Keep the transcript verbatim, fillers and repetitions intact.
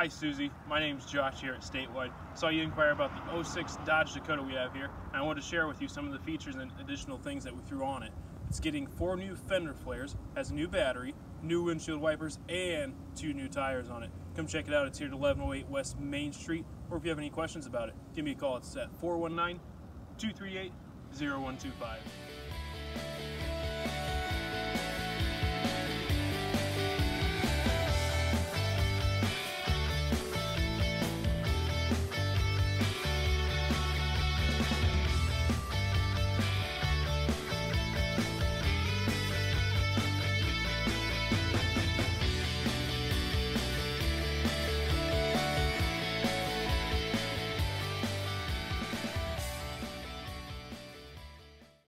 Hi Susie, my name's Josh here at Statewide. Saw you inquire about the oh six Dodge Dakota we have here, and I wanted to share with you some of the features and additional things that we threw on it. It's getting four new fender flares, has a new battery, new windshield wipers, and two new tires on it. Come check it out. It's here at eleven oh eight West Main Street, or if you have any questions about it, give me a call. It's at four one nine, two three eight, zero one two five.